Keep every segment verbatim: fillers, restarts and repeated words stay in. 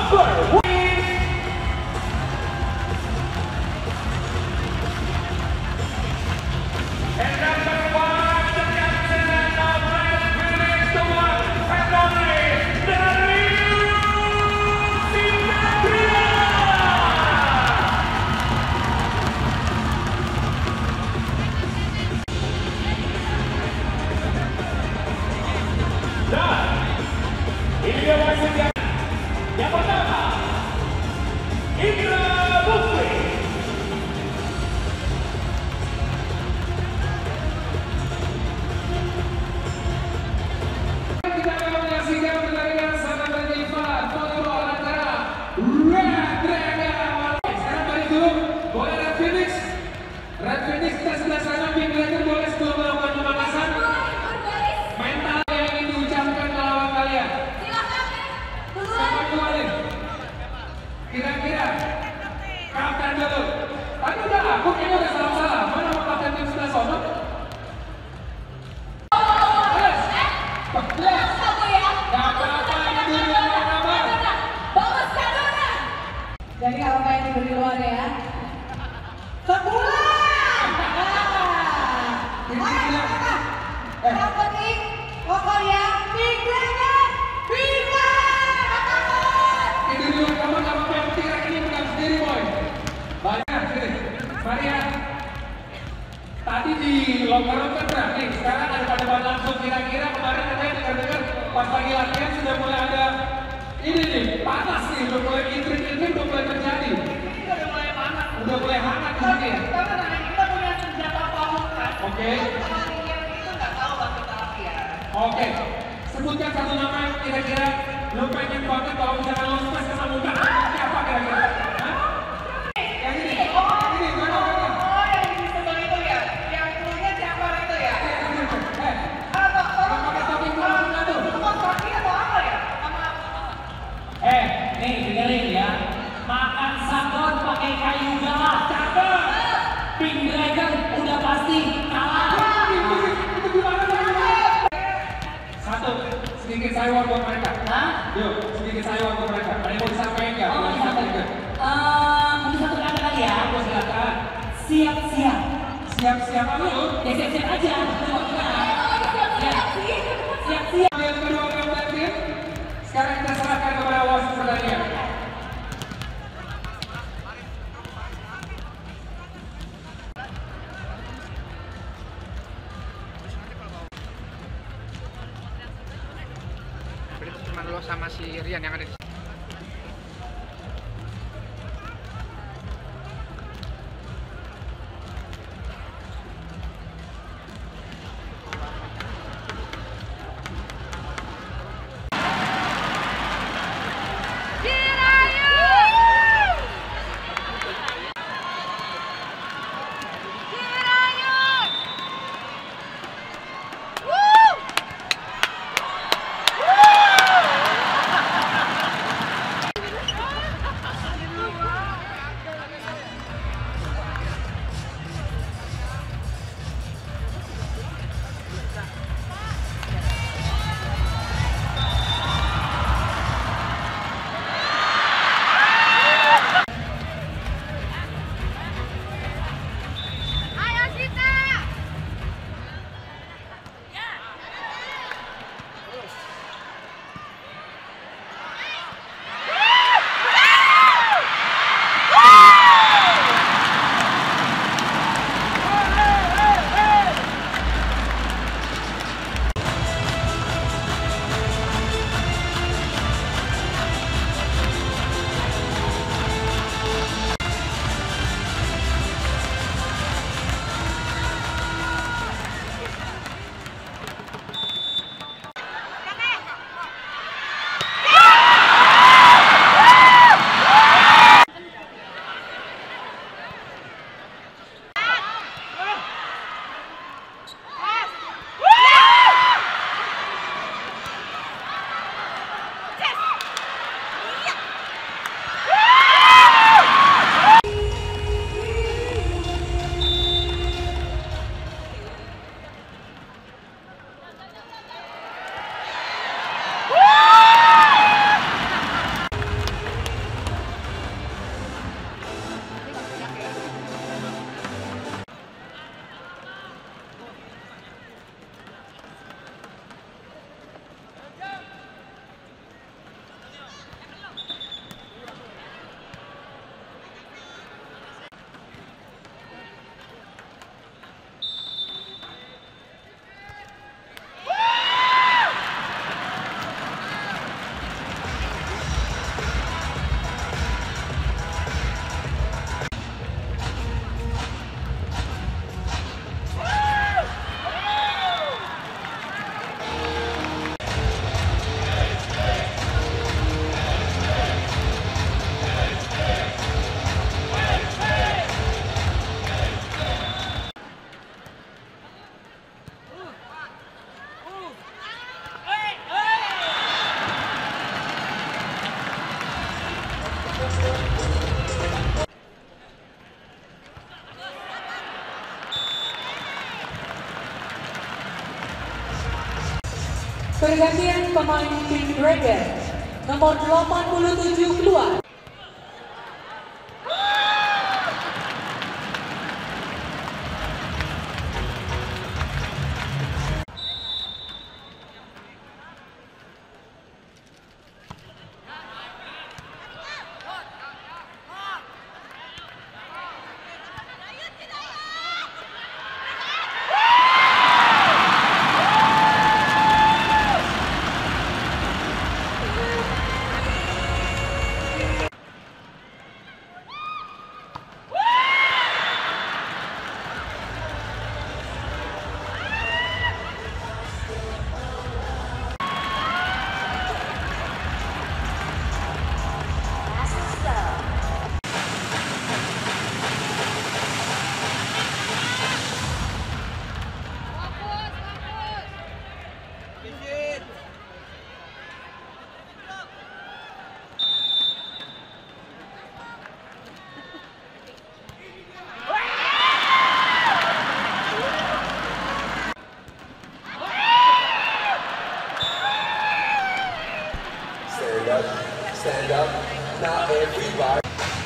number one. And number five, the captain of Red Phoenix, the one and only Darius Sinatria. Dan ini dia wasit yang yang pertama, Indra Bukti. Kita akan menyaksikan pertandingan sangat berlimpah foto antara Red Dragon. Sekarang balik dulu, boleh Red Phoenix. Red Phoenix kita sebelah sana, Pink Dragon boleh sebelum melakukan pemanasan. Mental yang ingin diucapkan ke lawan kalian. Siapa keluarin? Kira-kira kapten dulu. Tadi udah aku kayaknya udah salah-salah. Mana mau kapten tim sebelah sana? Jadi apa yang diberi luar ya? Sebulan! Eh, Yang penting pokoknya Pink Dragon! Pink Dragon! ini di luar kamu gak apa-apa, yang penting ini menang sendiri boy. Banyak, sini. Maria. Tadi di locker room kan berani, sekarang ada pada langsung kira-kira kemarin katanya dengar-dengar pas lagi latihan sudah mulai ada ini nih, panas nih, udah mulai intrik-intrik udah mulai terjadi. Ini udah mulai panas. Udah mulai hangat di sini ya. Karena kita punya senjata pamungkas. Oke. Kalau yang itu nggak tahu lah kita latihan. Oke. Sebutkan satu nama yang kira-kira lu pengen banget kalau misalkan lu sukses ke Pamungkas. Siapa kira-kira? Hah? Yang ini. Oh, Ini mana mana? oh yang di sebelah itu ya. Yang punya siapa itu ya? Eh, Atau yang pakai topi kuning itu. itu mau kaki atau apa ya? Sama Eh, nih dengerin ya. Makan sabun pakai kayu galah. Cakep. Pink Dragon udah pasti kalah. Itu itu gimana caranya? Satu, sedikit sayuan buat mereka. Hah? Yuk, sedikit sayuan buat mereka. Ada yang mau disampaikan nggak? Oh, Mau satu. disampaikan? Eh, mungkin satu kata kali ya. Aku silakan. Siap-siap. Siap-siap dulu. Ya siap-siap aja. Ya. Siap-siap. Yang kedua kapten tim. Sekarang kita serahkan kepada wasit pertandingan. Itu cuma lo sama si Rian yang ada di sini. Pergantian pemain Pink Dragon nomor delapan puluh tujuh keluar. Stand up, stand up, now everybody.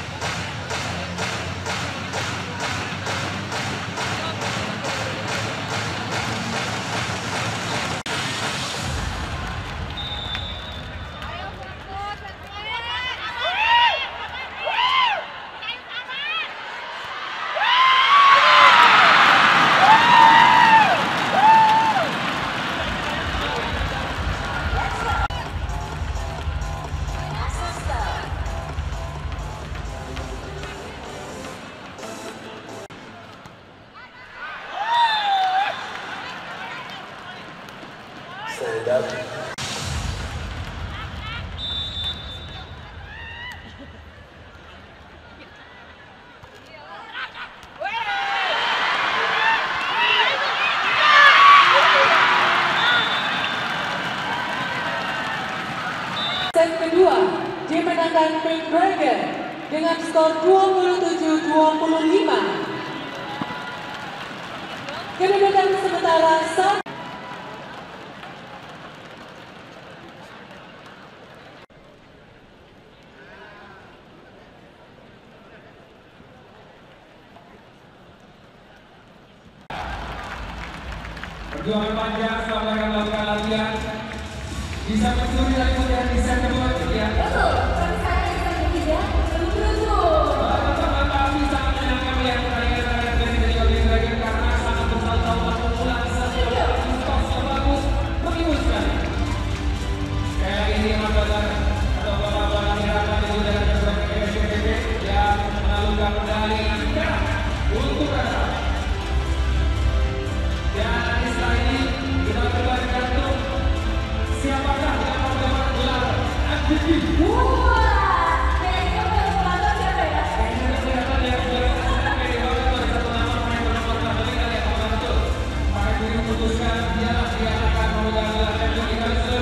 Stand up. Set kedua dimenangkan Pink Dragon dengan skor dua puluh tujuh dua puluh lima. Kedudukan sementara satu. Perjuangan panjang selama mereka melakukan latihan bisa mencuri dan kemudian di set kedua ya. Betul, tapi saya bisa ketiga, betul. Bapak-bapak bisa menyenangkan melihat pertandingan Red Phoenix dan juga Pink Dragon karena sangat bertahun-tahun memulai satu stok yang bagus, mengimus sekali. Sekali lagi ini adalah atau bapak-bapak dihadapkan di udara tersebut P S B B yang mengalungkan medali merah untuk Rasa. Dan setelah ini kita coba tergantung siapakah yang mendapat gelar M V P. Wah, kayaknya udah kemana siapa ya? Ini kelihatan yang juara S M P di bawah itu ada satu nama pemain bernomor delapan kali ya, apakah betul? Maka diri memutuskan dialah dia akan memegang gelar M V P kali